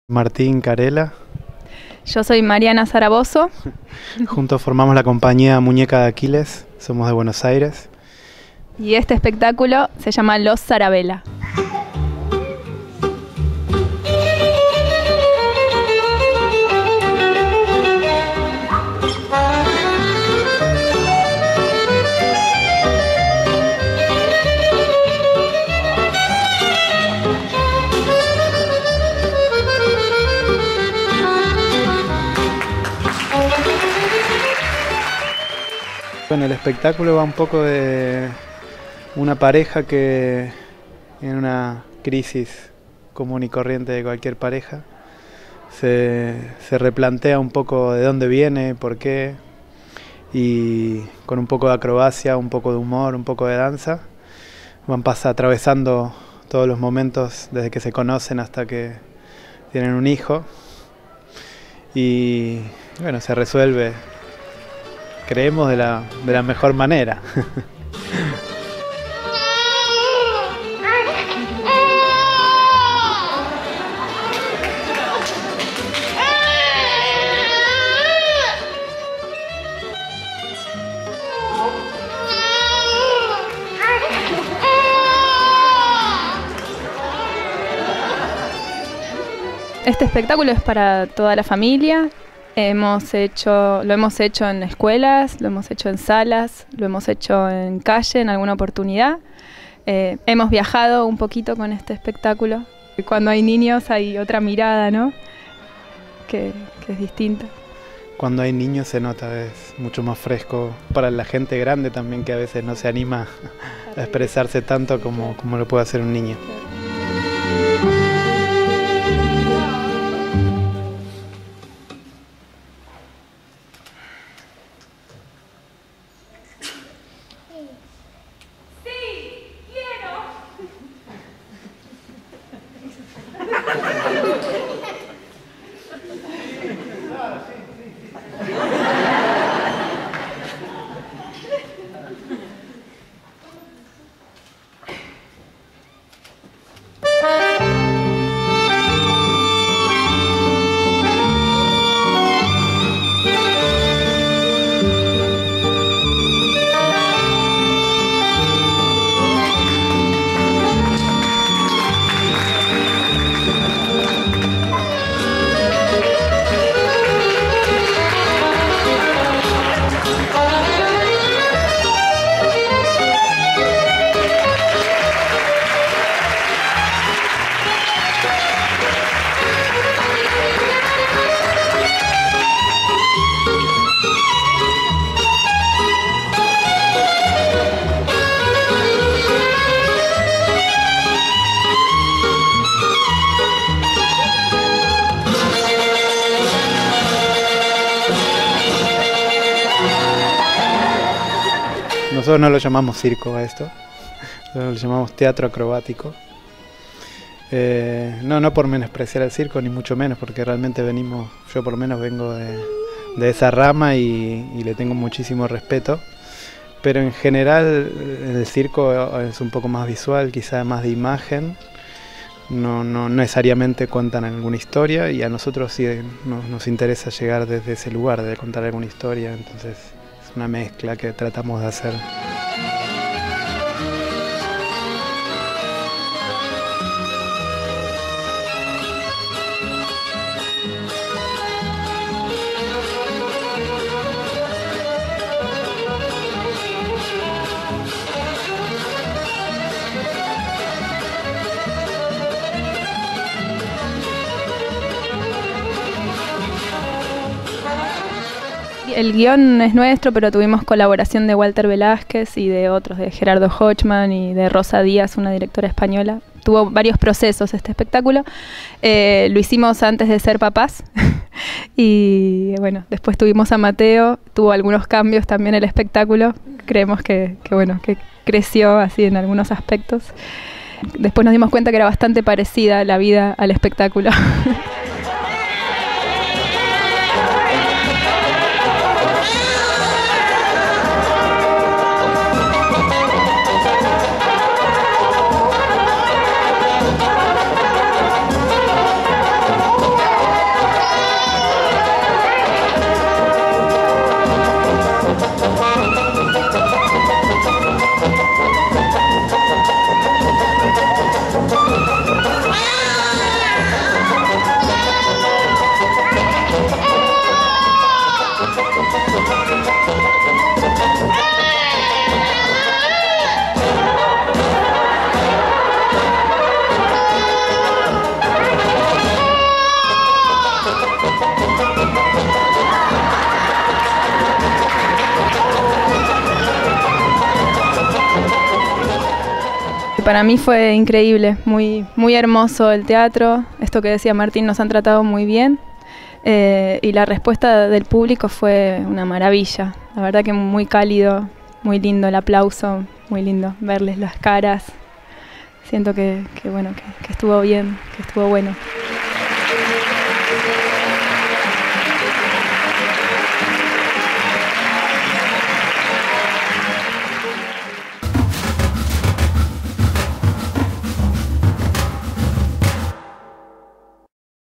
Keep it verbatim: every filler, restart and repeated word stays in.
Martín Carela. Yo soy Mariana Zarabozo. Juntos formamos la compañía Muñeca de Aquiles, somos de Buenos Aires. Y este espectáculo se llama Los Sarabela. Bueno, el espectáculo va un poco de una pareja que en una crisis común y corriente de cualquier pareja se, se replantea un poco de dónde viene, por qué, y con un poco de acrobacia, un poco de humor, un poco de danza van pasa, atravesando todos los momentos desde que se conocen hasta que tienen un hijo, y bueno, se resuelve, creemos, de la, de la mejor manera. Este espectáculo es para toda la familia. Hemos hecho, lo hemos hecho en escuelas, lo hemos hecho en salas, lo hemos hecho en calle en alguna oportunidad. Eh, hemos viajado un poquito con este espectáculo. Cuando hay niños hay otra mirada, ¿no? Que, que es distinta. Cuando hay niños se nota, es mucho más fresco para la gente grande también, que a veces no se anima a expresarse tanto como, como lo puede hacer un niño. Nosotros no lo llamamos circo a esto, nosotros lo llamamos teatro acrobático. Eh, no, no por menospreciar el circo, ni mucho menos, porque realmente venimos, yo por lo menos vengo de, de esa rama y, y le tengo muchísimo respeto. Pero en general el circo es un poco más visual, quizá más de imagen. No, no necesariamente cuentan alguna historia, y a nosotros sí nos, nos interesa llegar desde ese lugar, de contar alguna historia, entonces es una mezcla que tratamos de hacer. El guión es nuestro, pero tuvimos colaboración de Walter Velázquez y de otros, de Gerardo Hochman y de Rosa Díaz, una directora española. Tuvo varios procesos este espectáculo. Eh, lo hicimos antes de ser papás y bueno, después tuvimos a Mateo, tuvo algunos cambios también el espectáculo. Creemos que, que, bueno, que creció así en algunos aspectos. Después nos dimos cuenta que era bastante parecida la vida al espectáculo. para mí fue increíble, muy, muy hermoso el teatro. Esto que decía Martín, nos han tratado muy bien. Eh, y la respuesta del público fue una maravilla. La verdad que muy cálido, muy lindo el aplauso, muy lindo verles las caras. Siento que, que bueno, que, que estuvo bien, que estuvo bueno.